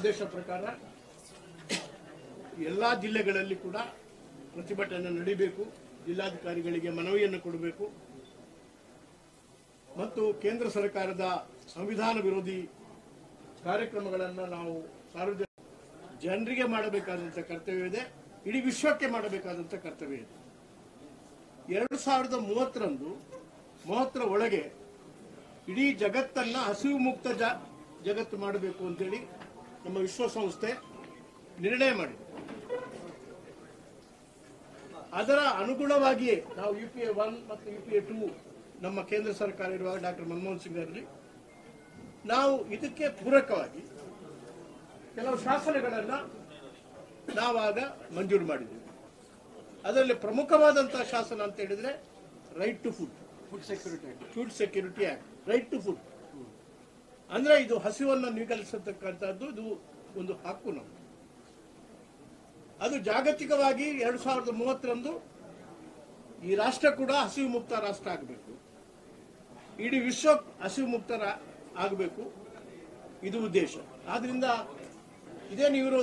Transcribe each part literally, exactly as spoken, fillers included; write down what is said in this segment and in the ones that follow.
ಆದೇಶ ಪ್ರಕಾರ ಎಲ್ಲಾ ಜಿಲ್ಲೆಗಳಲ್ಲಿ ಕೂಡ ಪ್ರತಿಭಟನೆ ನಡೆಯಬೇಕು, ಜಿಲ್ಲಾಧಿಕಾರಿಗಳಿಗೆ ಮನವಿಯನ್ನು ಕೊಡಬೇಕು ಮತ್ತು ಕೇಂದ್ರ ಸರ್ಕಾರದ ಸಂವಿಧಾನ ವಿರೋಧಿ ಕಾರ್ಯಕ್ರಮಗಳನ್ನು ನಾವು ಸಾರ್ವಜನಿಕ ಜನರಿಗೆ ಮಾಡಬೇಕಾದಂಥ ಕರ್ತವ್ಯವಿದೆ, ಇಡೀ ವಿಶ್ವಕ್ಕೆ ಮಾಡಬೇಕಾದಂಥ ಕರ್ತವ್ಯ ಇದೆ. ಎರಡು ಸಾವಿರದ ಮೂವತ್ತರಂದು ಮೂವತ್ತರ ಒಳಗೆ ಇಡೀ ಜಗತ್ತನ್ನ ಹಸಿವು ಮುಕ್ತ ಜಗತ್ತು ಮಾಡಬೇಕು ಅಂತೇಳಿ ನಮ್ಮ ವಿಶ್ವಸಂಸ್ಥೆ ನಿರ್ಣಯ ಮಾಡಿದೆ. ಅದರ ಅನುಗುಣವಾಗಿಯೇ ನಾವು ಯು ಪಿ ಎ ಒನ್ ಮತ್ತು ಯು ಪಿ ಎ ಟೂ ನಮ್ಮ ಕೇಂದ್ರ ಸರ್ಕಾರ ಇರುವಾಗ ಡಾಕ್ಟರ್ ಮನಮೋಹನ್ ಸಿಂಗ್ ಅವರಲ್ಲಿ ನಾವು ಇದಕ್ಕೆ ಪೂರಕವಾಗಿ ಕೆಲವು ಶಾಸನಗಳನ್ನು ನಾವಾಗ ಮಂಜೂರು ಮಾಡಿದ್ದೇವೆ. ಅದರಲ್ಲಿ ಪ್ರಮುಖವಾದಂತಹ ಶಾಸನ ಅಂತ ಹೇಳಿದ್ರೆ right to food food security act food security act right to food ಅಂದ್ರೆ ಇದು ಹಸಿವನ್ನು ನೀಗಲಿಸತಕ್ಕಂಥದ್ದು, ಇದು ಒಂದು ಹಕ್ಕು ನಾವು. ಅದು ಜಾಗತಿಕವಾಗಿ ಎರಡ್ ಸಾವಿರದ ಮೂವತ್ತರಂದು ಈ ರಾಷ್ಟ್ರ ಕೂಡ ಹಸಿವು ಮುಕ್ತ ರಾಷ್ಟ್ರ ಆಗಬೇಕು, ಇಡೀ ವಿಶ್ವ ಹಸಿವು ಮುಕ್ತ ಆಗಬೇಕು, ಇದು ಉದ್ದೇಶ. ಆದ್ರಿಂದ ಇದೇನು ಇವರು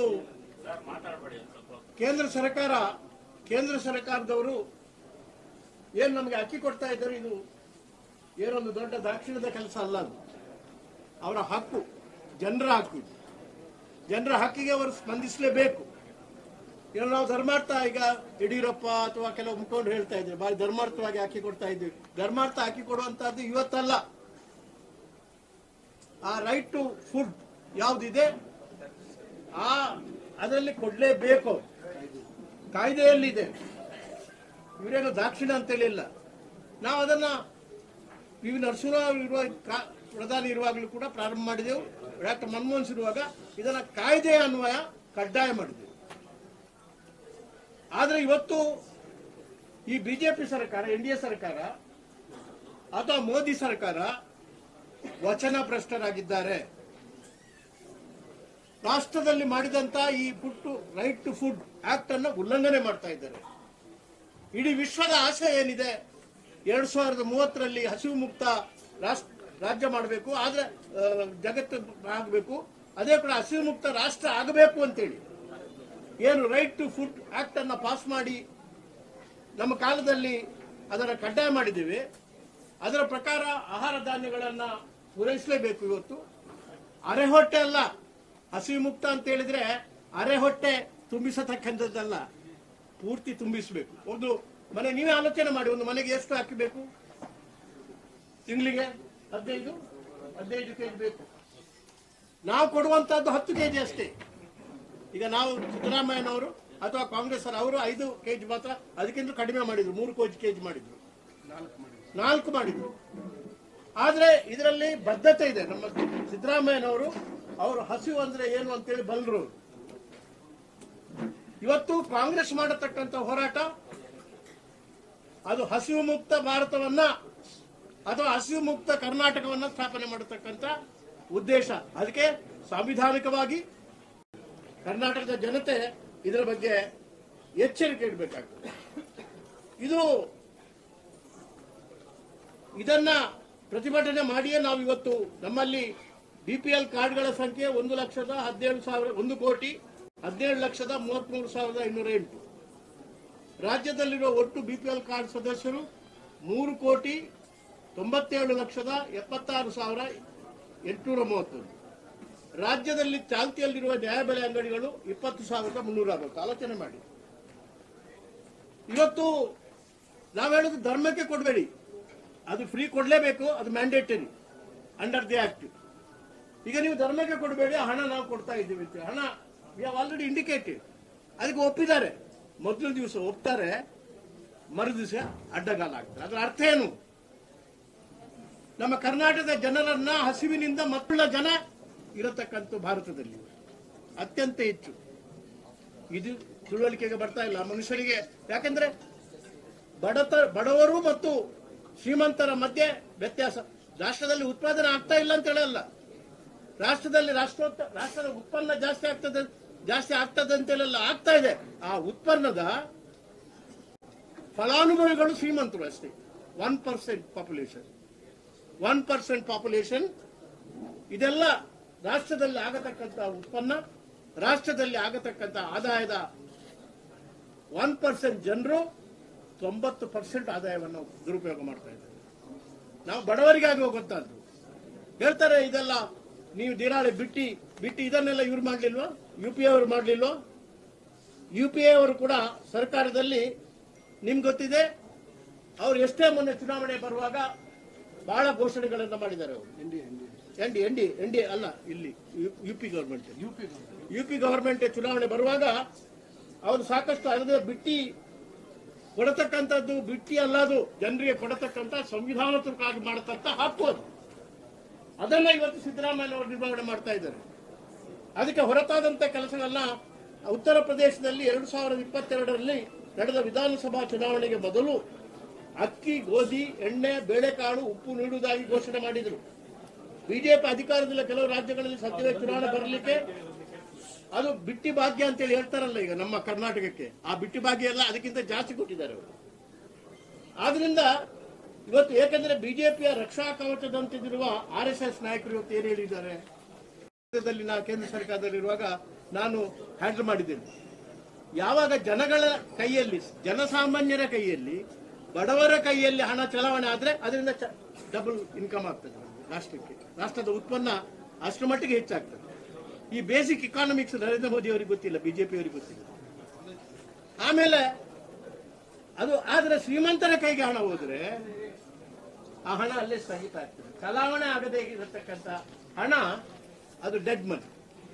ಕೇಂದ್ರ ಸರ್ಕಾರ ಕೇಂದ್ರ ಸರ್ಕಾರದವರು ಏನು ನಮಗೆ ಅಕ್ಕಿ ಕೊಡ್ತಾ ಇದ್ದಾರೆ, ಇದು ಏನೊಂದು ದೊಡ್ಡ ದಾಕ್ಷಿಣ್ಯದ ಕೆಲಸ ಅಲ್ಲ, ಅದು ಅವರ ಹಕ್ಕು, ಜನರ ಹಕ್ಕು. ಜನರ ಹಕ್ಕಿಗೆ ಅವರು ಸ್ಪಂದಿಸಲೇಬೇಕು. ಏನು ನಾವು ಧರ್ಮಾರ್ಥ ಈಗ ಯಡಿಯೂರಪ್ಪ ಅಥವಾ ಕೆಲವು ಮುಖಂಡರು ಹೇಳ್ತಾ ಇದ್ದಾರೆ ಬಾರಿ ಧರ್ಮಾರ್ಥವಾಗಿ ಹಾಕಿ ಕೊಡ್ತಾ ಇದ್ದೀವಿ. ಧರ್ಮಾರ್ಥ ಹಾಕಿ ಕೊಡುವಂತಹದ್ದು ಇವತ್ತಲ್ಲ. ಆ ರೈಟ್ ಟು ಫುಡ್ ಯಾವುದಿದೆ ಆ ಅದರಲ್ಲಿ ಕೊಡ್ಲೇಬೇಕು, ಕಾಯ್ದೆಯಲ್ಲಿದೆ. ಇವರೇನು ದಾಕ್ಷಿಣ್ಯ ಅಂತೇಳಿ ಇಲ್ಲ. ನಾವು ಅದನ್ನ ಪಿ ವಿ ನರಸಿಂಹರಾವ್ ಇರುವ ಪ್ರಧಾನಿ ಇರುವಾಗಲೂ ಕೂಡ ಪ್ರಾರಂಭ ಮಾಡಿದೆವು. ಡಾಕ್ಟರ್ ಮನಮೋಹನ್ ಸಿಂಗ್ ಇರುವಾಗ ಇದನ್ನ ಕಾಯ್ದೆಯ ಅನ್ವಯ ಕಡ್ಡಾಯ ಮಾಡಿದೆವು. ಆದ್ರೆ ಇವತ್ತು ಈ ಬಿಜೆಪಿ ಸರ್ಕಾರ, ಎನ್ ಡಿ ಎ ಸರ್ಕಾರ ಅಥವಾ ಮೋದಿ ಸರ್ಕಾರ ವಚನ ಭ್ರಷ್ಟರಾಗಿದ್ದಾರೆ. ರಾಷ್ಟ್ರದಲ್ಲಿ ಮಾಡಿದಂತ ಈ food right to food act ಅನ್ನು ಉಲ್ಲಂಘನೆ ಮಾಡ್ತಾ ಇದ್ದಾರೆ. ಇಡೀ ವಿಶ್ವದ ಆಸೆ ಏನಿದೆ, ಎರಡ್ ಸಾವಿರದ ಮೂವತ್ತರಲ್ಲಿ ಹಸಿವು ಮುಕ್ತ ರಾಜ್ಯ ಮಾಡಬೇಕು, ಆದ್ರೆ ಜಗತ್ತು ಆಗಬೇಕು, ಅದೇ ಕೂಡ ಹಸಿವು ಮುಕ್ತ ರಾಷ್ಟ್ರ ಆಗಬೇಕು ಅಂತೇಳಿ ಏನು ರೈಟ್ ಟು ಫುಡ್ ಆಕ್ಟ್ ಅನ್ನ ಪಾಸ್ ಮಾಡಿ ನಮ್ಮ ಕಾಲದಲ್ಲಿ ಅದರ ಕಡ್ಡಾಯ ಮಾಡಿದ್ದೇವೆ. ಅದರ ಪ್ರಕಾರ ಆಹಾರ ಧಾನ್ಯಗಳನ್ನ ಪೂರೈಸಲೇಬೇಕು. ಇವತ್ತು ಅರೆ ಹೊಟ್ಟೆ ಅಲ್ಲ, ಹಸಿವು ಮುಕ್ತ ಅಂತ ಹೇಳಿದ್ರೆ ಅರೆ ಹೊಟ್ಟೆ ತುಂಬಿಸತಕ್ಕಂಥದ್ದಲ್ಲ, ಪೂರ್ತಿ ತುಂಬಿಸಬೇಕು. ಒಂದು ಮನೆ ನೀವೇ ಆಲೋಚನೆ ಮಾಡಿ, ಒಂದು ಮನೆಗೆ ಎಷ್ಟು ಹಾಕಬೇಕು? ತಿಂಗಳಿಗೆ ಹದಿನೈದು ಹದಿನೈದು ಕೆಜಿ ಬೇಕು. ನಾವು ಕೊಡುವಂತಹದ್ದು ಹತ್ತು ಕೆಜಿ ಅಷ್ಟೇ. ಈಗ ನಾವು ಸಿದ್ದರಾಮಯ್ಯನವರು ಅಥವಾ ಕಾಂಗ್ರೆಸ್ ಅವರು ಐದು ಕೆಜಿ ಮಾತ್ರ, ಅದಕ್ಕಿಂತ ಕಡಿಮೆ ಮಾಡಿದ್ರು, ಮೂರು ಕೆಜಿ ಕೆಜಿ ಮಾಡಿದ್ರು, ನಾಲ್ಕು ಮಾಡಿದ್ರು. ಆದ್ರೆ ಇದರಲ್ಲಿ ಬದ್ಧತೆ ಇದೆ. ನಮ್ಮ ಸಿದ್ದರಾಮಯ್ಯನವರು ಅವರು ಹಸಿವು ಅಂದ್ರೆ ಏನು ಅಂತೇಳಿ ಬಲ್ಲರು. ಇವತ್ತು ಕಾಂಗ್ರೆಸ್ ಮಾಡತಕ್ಕಂಥ ಹೋರಾಟ ಅದು ಹಸಿವು ಮುಕ್ತ ಭಾರತವನ್ನ ಅಥವಾ ಹಸಿವು ಮುಕ್ತ ಕರ್ನಾಟಕವನ್ನ ಸ್ಥಾಪನೆ ಮಾಡತಕ್ಕಂಥ ಉದ್ದೇಶ. ಅದಕ್ಕೆ ಸಾಂವಿಧಾನಿಕವಾಗಿ ಕರ್ನಾಟಕದ ಜನತೆ ಇದರ ಬಗ್ಗೆ ಎಚ್ಚರಿಕೆ ಇಡಬೇಕಾಗ್ತದೆ. ಇದು ಇದನ್ನ ಪ್ರತಿಭಟನೆ ಮಾಡಿಯೇ ನಾವು ಇವತ್ತು ನಮ್ಮಲ್ಲಿ ಬಿಪಿಎಲ್ ಕಾರ್ಡ್ಗಳ ಸಂಖ್ಯೆ ಒಂದು ಲಕ್ಷದ ಹದಿನೇಳು ಸಾವಿರ ಒಂದು ಕೋಟಿ ಹದಿನೇಳು ಲಕ್ಷದ ಮೂವತ್ಮೂರು ಸಾವಿರದ ಐನೂರ ಎಂಟು. ರಾಜ್ಯದಲ್ಲಿರುವ ಒಟ್ಟು ಬಿಪಿಎಲ್ ಕಾರ್ಡ್ ಸದಸ್ಯರು ಮೂರು ಕೋಟಿ ತೊಂಬತ್ತೇಳು ಲಕ್ಷದ ಎಪ್ಪತ್ತಾರು ಸಾವಿರ ಎಂಟುನೂರ ಮೂವತ್ತೊಂದು. ರಾಜ್ಯದಲ್ಲಿ ಚಾಲ್ತಿಯಲ್ಲಿರುವ ನ್ಯಾಯಬೆಲೆ ಅಂಗಡಿಗಳು ಇಪ್ಪತ್ತು ಸಾವಿರದ ಮುನ್ನೂರ ಅರವತ್ತು. ಆಲೋಚನೆ ಮಾಡಿ. ಇವತ್ತು ನಾವು ಹೇಳೋದು ಧರ್ಮಕ್ಕೆ ಕೊಡಬೇಡಿ, ಅದು ಫ್ರೀ ಕೊಡಲೇಬೇಕು, ಅದು ಮ್ಯಾಂಡೇಟರಿ ಅಂಡರ್ ದಿ ಆಕ್ಟ್. ಈಗ ನೀವು ಧರ್ಮಕ್ಕೆ ಕೊಡಬೇಡಿ, ಹಣ ನಾವು ಕೊಡ್ತಾ ಇದ್ದೀವಿ ಅಂತ ಹಣ ವಿ ಹ್ಯಾವ್ ಆಲ್ರೆಡಿ ಇಂಡಿಕೇಟೆಡ್. ಅದಕ್ಕೆ ಒಪ್ಪಿದ್ದಾರೆ. ಮೊದಲ ದಿವಸ ಒಪ್ತಾರೆ, ಮರು ದಿವಸ ಅಡ್ಡಗಾಲ ಆಗ್ತಾರೆ. ಅದರ ಅರ್ಥ ಏನು? ನಮ್ಮ ಕರ್ನಾಟಕದ ಜನರನ್ನ ಹಸಿವಿನಿಂದ ಮಕ್ಕಳ ಜನ ಇರತಕ್ಕಂಥ ಭಾರತದಲ್ಲಿ ಅತ್ಯಂತ ಹೆಚ್ಚು. ಇದು ತಿಳುವಳಿಕೆಗೆ ಬರ್ತಾ ಇಲ್ಲ ಮನುಷ್ಯರಿಗೆ. ಯಾಕಂದ್ರೆ ಬಡತ ಬಡವರು ಮತ್ತು ಶ್ರೀಮಂತರ ಮಧ್ಯೆ ವ್ಯತ್ಯಾಸ. ರಾಷ್ಟ್ರದಲ್ಲಿ ಉತ್ಪಾದನೆ ಆಗ್ತಾ ಇಲ್ಲ ಅಂತ ಹೇಳಲ್ಲ, ರಾಷ್ಟ್ರದಲ್ಲಿ ರಾಷ್ಟ್ರೋತ್ತ ರಾಷ್ಟ್ರದ ಉತ್ಪನ್ನ ಜಾಸ್ತಿ ಆಗ್ತದೆ ಜಾಸ್ತಿ ಆಗ್ತದೆ ಅಂತ ಹೇಳಲ್ಲ, ಆಗ್ತಾ ಇದೆ. ಆ ಉತ್ಪನ್ನದ ಫಲಾನುಭವಿಗಳು ಶ್ರೀಮಂತರು ಅಷ್ಟೇ. One percent population one percent population ಇದೆಲ್ಲ ರಾಷ್ಟ್ರದಲ್ಲಿ ಆಗತಕ್ಕಂಥ ಉತ್ಪನ್ನ, ರಾಷ್ಟ್ರದಲ್ಲಿ ಆಗತಕ್ಕಂಥ ಆದಾಯದ ಒನ್ ಪರ್ಸೆಂಟ್ ಜನರು ತೊಂಬತ್ತು ಪರ್ಸೆಂಟ್ ಆದಾಯವನ್ನು ದುರುಪಯೋಗ ಮಾಡ್ತಾ ಇದ್ದಾರೆ. ನಾವು ಬಡವರಿಗಾಗಿ ಹೋಗುವಂತಹದ್ದು ಹೇಳ್ತಾರೆ. ಇದೆಲ್ಲ ನೀವು ದಿನಾಳಿ ಬಿಟ್ಟಿ ಬಿಟ್ಟಿ ಇದನ್ನೆಲ್ಲ ಇವ್ರು ಮಾಡ್ಲಿಲ್ವೋ, ಯು ಪಿ ಎ ಅವರು ಮಾಡ್ಲಿಲ್ವೋ? ಯು ಪಿ ಎ ಅವರು ಕೂಡ ಸರ್ಕಾರದಲ್ಲಿ ನಿಮ್ಗೆ ಗೊತ್ತಿದೆ, ಅವ್ರು ಎಷ್ಟೇ ಮೊನ್ನೆ ಚುನಾವಣೆ ಬರುವಾಗ ಬಹಳ ಘೋಷಣೆಗಳನ್ನ ಮಾಡಿದ್ದಾರೆ. ಅವರು N D N D N D ಅಲ್ಲ, ಇಲ್ಲಿ U P government U P government ಚುನಾವಣೆ ಬರುವಾಗ ಅವರು ಸಾಕಷ್ಟು ಅದರ ಬಿಟ್ಟಿ ಕೊಡತಕ್ಕಂಥದ್ದು, ಬಿಟ್ಟಿ ಅಲ್ಲದು ಜನರಿಗೆ ಕೊಡತಕ್ಕಂಥ ಸಂವಿಧಾನಾತ್ಮಕವಾಗಿ ಮಾಡತಕ್ಕಂಥ ಹಕ್ಕು ಅದು. ಅದನ್ನ ಇವತ್ತು ಸಿದ್ದರಾಮಯ್ಯ ಅವರು ನಿರ್ವಹಣೆ ಮಾಡ್ತಾ ಇದ್ದಾರೆ. ಅದಕ್ಕೆ ಹೊರತಾದಂತ ಕೆಲಸಗಳನ್ನ ಉತ್ತರ ಪ್ರದೇಶದಲ್ಲಿ ಎರಡು ಸಾವಿರದ ಇಪ್ಪತ್ತೆರಡರಲ್ಲಿ ನಡೆದ ವಿಧಾನಸಭಾ ಚುನಾವಣೆಗೆ ಮೊದಲು ಅಕ್ಕಿ, ಗೋಧಿ, ಎಣ್ಣೆ, ಬೇಳೆಕಾಳು, ಉಪ್ಪು ನೀಡುವುದಾಗಿ ಘೋಷಣೆ ಮಾಡಿದರು. ಬಿಜೆಪಿ ಅಧಿಕಾರದಲ್ಲಿ ಕೆಲವು ರಾಜ್ಯಗಳಲ್ಲಿ ಸದ್ಯವೇ ಚುನಾವಣೆ ಬರಲಿಕ್ಕೆ ಅದು ಬಿಟ್ಟಿ ಭಾಗ್ಯ ಅಂತೇಳಿ ಹೇಳ್ತಾರಲ್ಲ ಈಗ ನಮ್ಮ ಕರ್ನಾಟಕಕ್ಕೆ, ಆ ಬಿಟ್ಟಿ ಭಾಗ್ಯ ಎಲ್ಲ ಅದಕ್ಕಿಂತ ಜಾಸ್ತಿ ಕೊಟ್ಟಿದ್ದಾರೆ ಅವರು. ಆದ್ರಿಂದ ಇವತ್ತು ಏಕೆಂದ್ರೆ ಬಿಜೆಪಿಯ ರಕ್ಷಾ ಕವಚದಂತಿರುವ ಆರ್ ಎಸ್ ಎಸ್ ನಾಯಕರು ಇವತ್ತು ಏನು ಹೇಳಿದ್ದಾರೆ, ನಾ ಕೇಂದ್ರ ಸರ್ಕಾರದಲ್ಲಿರುವಾಗ ನಾನು ಹ್ಯಾಂಡಲ್ ಮಾಡಿದ್ದೇನೆ. ಯಾವಾಗ ಜನಗಳ ಕೈಯಲ್ಲಿ, ಜನಸಾಮಾನ್ಯರ ಕೈಯಲ್ಲಿ, ಬಡವರ ಕೈಯಲ್ಲಿ ಹಣ ಚಲಾವಣೆ ಆದ್ರೆ ಅದರಿಂದ ಡಬಲ್ ಇನ್ಕಮ್ ಆಗ್ತದೆ ರಾಷ್ಟ್ರಕ್ಕೆ, ರಾಷ್ಟ್ರದ ಉತ್ಪನ್ನ ಅಷ್ಟರ ಮಟ್ಟಿಗೆ ಹೆಚ್ಚಾಗ್ತದೆ. ಈ ಬೇಸಿಕ್ ಇಕಾನಮಿಕ್ಸ್ ನರೇಂದ್ರ ಮೋದಿ ಅವರಿಗೆ ಗೊತ್ತಿಲ್ಲ, ಬಿಜೆಪಿ ಅವರಿಗೆ ಗೊತ್ತಿಲ್ಲ. ಆಮೇಲೆ ಅದು ಆದ್ರೆ ಶ್ರೀಮಂತರ ಕೈಗೆ ಹಣ ಹೋದ್ರೆ ಆ ಹಣ ಅಲ್ಲೇ ಸ್ಥಗಿತ ಆಗ್ತದೆ. ಚಲಾವಣೆ ಆಗದೇ ಇರತಕ್ಕಂಥ ಹಣ ಅದು ಡೆಡ್ ಮನಿ.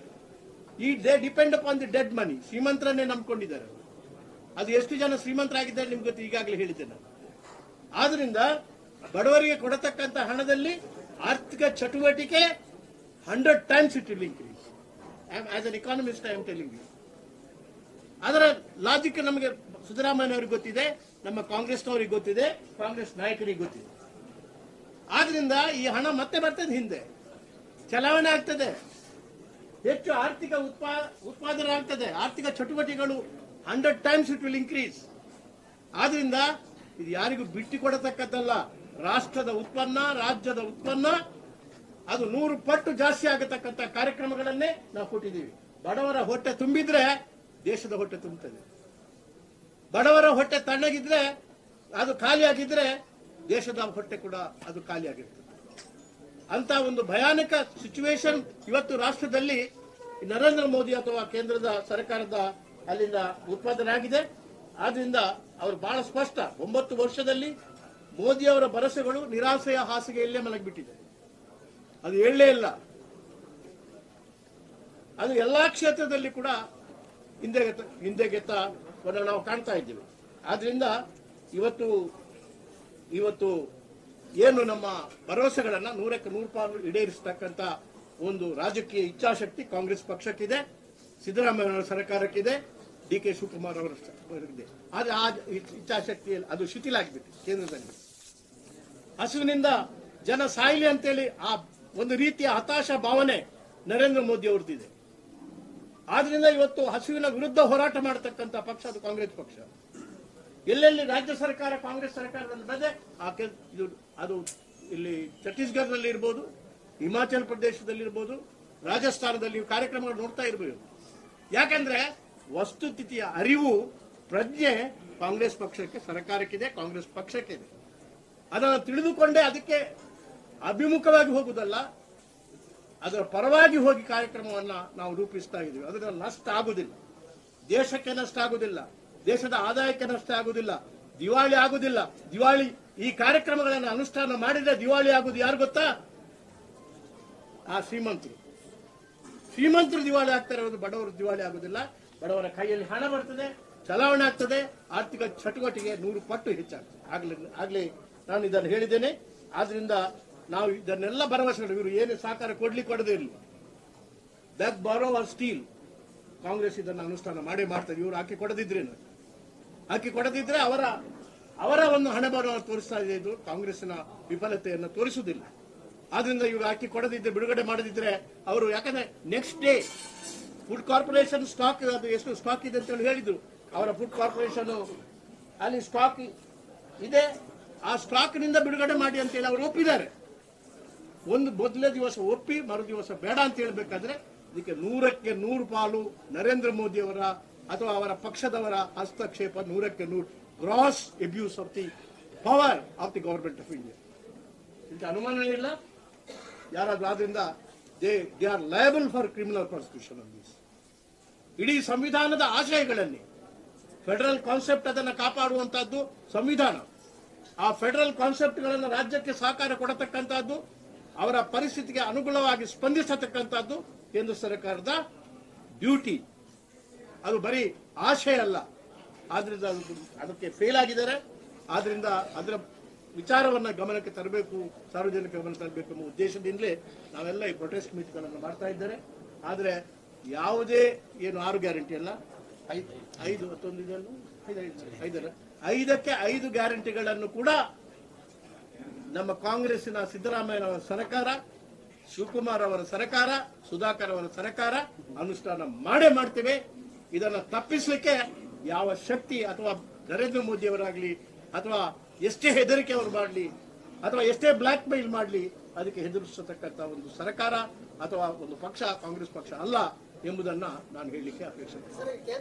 ಈ they depend upon the dead money. ಶ್ರೀಮಂತರನ್ನೇ ನಂಬ್ಕೊಂಡಿದ್ದಾರೆ. ಅದು ಎಷ್ಟು ಜನ ಶ್ರೀಮಂತರಾಗಿದ್ದಾರೆ ನಿಮ್ಗೆ ಗೊತ್ತು, ಈಗಾಗಲೇ ಹೇಳಿದ್ದೇನೆ. ಆದ್ರಿಂದ ಬಡವರಿಗೆ ಕೊಡತಕ್ಕಂಥ ಹಣದಲ್ಲಿ ಆರ್ಥಿಕ ಚಟುವಟಿಕೆ hundred times it will increase. As an economist I am telling you. ಅದರ ಲಾಜಿಕ್ ನಮಗೆ ಸಿದ್ದರಾಮಯ್ಯ ಅವರಿಗೆ ಗೊತ್ತಿದೆ, ನಮ್ಮ ಕಾಂಗ್ರೆಸ್ನವರಿಗೆ ಗೊತ್ತಿದೆ, ಕಾಂಗ್ರೆಸ್ ನಾಯಕರಿಗೆ ಗೊತ್ತಿದೆ. ಆದ್ರಿಂದ ಈ ಹಣ ಮತ್ತೆ ಬರ್ತದೆ, ಹಿಂದೆ ಚಲಾವಣೆ ಆಗ್ತದೆ, ಹೆಚ್ಚು ಆರ್ಥಿಕ ಉತ್ಪಾ ಉತ್ಪಾದನೆ ಆಗ್ತದೆ, ಆರ್ಥಿಕ ಚಟುವಟಿಕೆಗಳು hundred times it will increase. ಆದ್ರಿಂದ ಇದು ಯಾರಿಗೂ ಬಿಟ್ಟು ಕೊಡತಕ್ಕದ್ದಲ್ಲ. ರಾಷ್ಟ್ರದ ಉತ್ಪನ್ನ, ರಾಜ್ಯದ ಉತ್ಪನ್ನ ಅದು ನೂರು ಪಟ್ಟು ಜಾಸ್ತಿ ಆಗತಕ್ಕಂಥ ಕಾರ್ಯಕ್ರಮಗಳನ್ನೇ ನಾವು ಕೊಟ್ಟಿದ್ದೀವಿ. ಬಡವರ ಹೊಟ್ಟೆ ತುಂಬಿದ್ರೆ ದೇಶದ ಹೊಟ್ಟೆ ತುಂಬುತ್ತದೆ. ಬಡವರ ಹೊಟ್ಟೆ ತಣ್ಣಗಿದ್ರೆ, ಅದು ಖಾಲಿಯಾಗಿದ್ರೆ ದೇಶದ ಹೊಟ್ಟೆ ಕೂಡ ಅದು ಖಾಲಿಯಾಗಿರ್ತದೆ. ಅಂತ ಒಂದು ಭಯಾನಕ ಸಿಚುವೇಶನ್ ಇವತ್ತು ರಾಷ್ಟ್ರದಲ್ಲಿ ನರೇಂದ್ರ ಮೋದಿ ಅಥವಾ ಕೇಂದ್ರದ ಸರ್ಕಾರದ ಅಲ್ಲಿಂದ ಉತ್ಪಾದನೆ ಆಗಿದೆ. ಆದ್ರಿಂದ ಅವರು ಬಹಳ ಸ್ಪಷ್ಟ, ಒಂಬತ್ತು ವರ್ಷದಲ್ಲಿ ಮೋದಿ ಅವರ ಭರವಸೆಗಳು ನಿರಾಸೆಯ ಹಾಸಿಗೆಯಲ್ಲೇ ಮಲಗಿಬಿಟ್ಟಿದೆ. ಅದು ಹೇಳಲೇ ಇಲ್ಲ. ಅದು ಎಲ್ಲಾ ಕ್ಷೇತ್ರದಲ್ಲಿ ಕೂಡ ಹಿಂದೆ ಹಿಂದೆಗೆತ್ತ ನಾವು ಕಾಣ್ತಾ ಇದ್ದೀವಿ. ಆದ್ರಿಂದ ಇವತ್ತು ಇವತ್ತು ಏನು ನಮ್ಮ ಭರವಸೆಗಳನ್ನ ನೂರಕ್ಕೆ ನೂರು ಪಾಲು ಈಡೇರಿಸತಕ್ಕಂತ ಒಂದು ರಾಜಕೀಯ ಇಚ್ಛಾಶಕ್ತಿ ಕಾಂಗ್ರೆಸ್ ಪಕ್ಷಕ್ಕಿದೆ, ಸಿದ್ದರಾಮಯ್ಯ ಅವರ ಸರ್ಕಾರಕ್ಕಿದೆ, ಡಿ ಕೆ ಶಿವಕುಮಾರ್ ಅವರಿಗಿದೆ. ಆದ್ರೆ ಆ ಇಚ್ಛಾಶಕ್ತಿ ಅದು ಶಿಥಿಲಾಗಿಬಿಟ್ಟು ಕೇಂದ್ರದಲ್ಲಿ ಹಸುವಿನಿಂದ ಜನ ಸಾಯಿಲಿ ಅಂತೇಳಿ ಆ ಒಂದು ರೀತಿಯ ಹತಾಶ ಭಾವನೆ ನರೇಂದ್ರ ಮೋದಿ ಅವ್ರದ್ದಿದೆ. ಆದ್ರಿಂದ ಇವತ್ತು ಹಸುವಿನ ವಿರುದ್ಧ ಹೋರಾಟ ಮಾಡತಕ್ಕಂಥ ಪಕ್ಷ ಅದು ಕಾಂಗ್ರೆಸ್ ಪಕ್ಷ. ಎಲ್ಲೆಲ್ಲಿ ರಾಜ್ಯ ಸರ್ಕಾರ ಕಾಂಗ್ರೆಸ್ ಸರ್ಕಾರದಲ್ಲಿ ಬಂದೆ ಆ ಇದು ಅದು ಇಲ್ಲಿ ಛತ್ತೀಸ್ಗಢದಲ್ಲಿ ಇರ್ಬೋದು, ಹಿಮಾಚಲ ಪ್ರದೇಶದಲ್ಲಿರ್ಬೋದು, ರಾಜಸ್ಥಾನದಲ್ಲಿ ಕಾರ್ಯಕ್ರಮಗಳು ನೋಡ್ತಾ ಇರ್ಬೋದು. ಯಾಕಂದ್ರೆ ವಸ್ತುಸ್ಥಿತಿಯ ಅರಿವು, ಪ್ರಜ್ಞೆ ಕಾಂಗ್ರೆಸ್ ಪಕ್ಷಕ್ಕೆ, ಸರ್ಕಾರಕ್ಕಿದೆ, ಕಾಂಗ್ರೆಸ್ ಪಕ್ಷಕ್ಕಿದೆ. ಅದನ್ನು ತಿಳಿದುಕೊಂಡೇ ಅದಕ್ಕೆ ಅಭಿಮುಖವಾಗಿ ಹೋಗುವುದಲ್ಲ, ಅದರ ಪರವಾಗಿ ಹೋಗಿ ಕಾರ್ಯಕ್ರಮವನ್ನ ನಾವು ರೂಪಿಸ್ತಾ ಇದ್ದೀವಿ. ಅದರ ನಷ್ಟ ಆಗುದಿಲ್ಲ, ದೇಶಕ್ಕೆ ನಷ್ಟ ಆಗುದಿಲ್ಲ, ದೇಶದ ಆದಾಯಕ್ಕೆ ನಷ್ಟ ಆಗುದಿಲ್ಲ, ದಿವಾಳಿ ಆಗುದಿಲ್ಲ. ದಿವಾಳಿ ಈ ಕಾರ್ಯಕ್ರಮಗಳನ್ನು ಅನುಷ್ಠಾನ ಮಾಡಿದ್ರೆ ದಿವಾಳಿ ಆಗುದು ಯಾರು ಗೊತ್ತಾ? ಆ ಶ್ರೀಮಂತರು. ಶ್ರೀಮಂತರು ದಿವಾಳಿ ಆಗ್ತಾರೆ, ಬಡವರು ದಿವಾಳಿ ಆಗುದಿಲ್ಲ. ಬಡವರ ಕೈಯಲ್ಲಿ ಹಣ ಬರ್ತದೆ, ಚಲಾವಣೆ ಆಗ್ತದೆ, ಆರ್ಥಿಕ ಚಟುವಟಿಕೆ ನೂರು ಪಟ್ಟು ಹೆಚ್ಚಾಗ್ತದೆ. ಆಗ್ಲೇ ಆಗ್ಲೇ ನಾನು ಇದನ್ನು ಹೇಳಿದ್ದೇನೆ. ಆದ್ರಿಂದ ನಾವು ಇದನ್ನೆಲ್ಲ ಭರವಸೆಗಳು ಇವರು ಏನು ಸಹಕಾರ ಕೊಡ್ಲಿಕ್ಕೆ ಕೊಡದೇ ಇರಲಿ, ಬ್ಯಾಕ್ ಬಾರೋ ಆರ್ ಸ್ಟೀಲ್, ಕಾಂಗ್ರೆಸ್ ಇದನ್ನು ಅನುಷ್ಠಾನ ಮಾಡೇ ಮಾಡ್ತಾರೆ. ಇವರು ಹಾಕಿ ಕೊಡದಿದ್ರೇನು, ಹಾಕಿ ಕೊಡದಿದ್ರೆ ಅವರ ಅವರ ಒಂದು ಹಣೆ ಬರೋ ತೋರಿಸ್ತಾ ಇದೆ. ಇದು ಕಾಂಗ್ರೆಸ್ನ ವಿಫಲತೆಯನ್ನು ತೋರಿಸುವುದಿಲ್ಲ. ಆದ್ರಿಂದ ಇವರು ಹಾಕಿ ಕೊಡದಿದ್ರೆ, ಬಿಡುಗಡೆ ಮಾಡದಿದ್ರೆ ಅವರು, ಯಾಕಂದ್ರೆ next day food corporation stock ಅದು ಎಷ್ಟು ಸ್ಟಾಕ್ ಇದೆ ಅಂತ ಹೇಳಿ ಹೇಳಿದ್ರು. ಅವರ ಫುಡ್ ಕಾರ್ಪೊರೇಷನ್ ಅಲ್ಲಿ ಸ್ಟಾಕ್ ಇದೆ, ಆ ಸ್ಟಾಕ್ ನಿಂದ ಬಿಡುಗಡೆ ಮಾಡಿ ಅಂತೇಳಿ ಅವರು ಒಪ್ಪಿದ್ದಾರೆ. ಒಂದು ಮೊದಲನೇ ದಿವಸ ಒಪ್ಪಿ ಮರು ದಿವಸ ಬೇಡ ಅಂತ ಹೇಳ್ಬೇಕಾದ್ರೆ ಇದಕ್ಕೆ ನೂರಕ್ಕೆ ನೂರು ಪಾಲು ನರೇಂದ್ರ ಮೋದಿ ಅವರ ಅಥವಾ ಅವರ ಪಕ್ಷದವರ ಹಸ್ತಕ್ಷೇಪ ನೂರಕ್ಕೆ ನೂರು gross abuse of the power of the government of India. ಇದಕ್ಕೆ ಅನುಮಾನವೇ ಇಲ್ಲ. ಯಾರಾದ್ರೂ ಆದ್ರಿಂದ they they are liable for criminal prosecution on this. ಇಡೀ ಸಂವಿಧಾನದ ಆಶಯಗಳಲ್ಲಿ ಫೆಡರಲ್ ಕಾನ್ಸೆಪ್ಟ್ ಅದನ್ನು ಕಾಪಾಡುವಂತಹದ್ದು ಸಂವಿಧಾನ. ಆ ಫೆಡರಲ್ ಕಾನ್ಸೆಪ್ಟ್ಗಳನ್ನು ರಾಜ್ಯಕ್ಕೆ ಸಹಕಾರ ಕೊಡತಕ್ಕಂತಹದ್ದು, ಅವರ ಪರಿಸ್ಥಿತಿಗೆ ಅನುಗುಣವಾಗಿ ಸ್ಪಂದಿಸತಕ್ಕಂಥದ್ದು ಕೇಂದ್ರ ಸರ್ಕಾರದ ಡ್ಯೂಟಿ. ಅದು ಬರೀ ಆಶಯ ಅಲ್ಲ. ಆದ್ರಿಂದ ಅದಕ್ಕೆ ಫೇಲ್ ಆಗಿದ್ದಾರೆ. ಆದ್ರಿಂದ ಅದರ ವಿಚಾರವನ್ನ ಗಮನಕ್ಕೆ ತರಬೇಕು, ಸಾರ್ವಜನಿಕ ಗಮನ ತರಬೇಕು ಎಂಬ ಉದ್ದೇಶದಿಂದಲೇ ನಾವೆಲ್ಲ ಈ ಪ್ರೊಟೆಸ್ಟ್ ಮೀಟ್ಗಳನ್ನು ಮಾಡ್ತಾ ಇದ್ದಾರೆ. ಆದರೆ ಯಾವುದೇ ಏನು ಆರು ಗ್ಯಾರಂಟಿ ಅಲ್ಲ, ಐದು ಐದು ಹತ್ತೊಂದು ಇದೆಲ್ಲ ಐದರ ಐದಕ್ಕೆ ಐದು ಗ್ಯಾರಂಟಿಗಳನ್ನು ಕೂಡ ನಮ್ಮ ಕಾಂಗ್ರೆಸ್ಸಿನ ಸಿದ್ದರಾಮಯ್ಯನವರ ಸರ್ಕಾರ, ಶಿವಕುಮಾರ್ ಅವರ ಸರ್ಕಾರ, ಸುಧಾಕರ್ ಅವರ ಸರ್ಕಾರ ಅನುಷ್ಠಾನ ಮಾಡೇ ಮಾಡ್ತೇವೆ. ಇದನ್ನು ತಪ್ಪಿಸಲಿಕ್ಕೆ ಯಾವ ಶಕ್ತಿ ಅಥವಾ ನರೇಂದ್ರ ಮೋದಿ ಅವರಾಗ್ಲಿ ಅಥವಾ ಎಷ್ಟೇ ಹೆದರಿಕೆ ಅವರು ಮಾಡಲಿ ಅಥವಾ ಎಷ್ಟೇ ಬ್ಲಾಕ್ ಮೇಲ್ ಮಾಡಲಿ ಅದಕ್ಕೆ ಹೆದರಿಸತಕ್ಕಂಥ ಒಂದು ಸರ್ಕಾರ ಅಥವಾ ಒಂದು ಪಕ್ಷ ಕಾಂಗ್ರೆಸ್ ಪಕ್ಷ ಅಲ್ಲ ಎಂಬುದನ್ನು ನಾನು ಹೇಳಲಿಕ್ಕೆ ಅಪೇಕ್ಷೆ.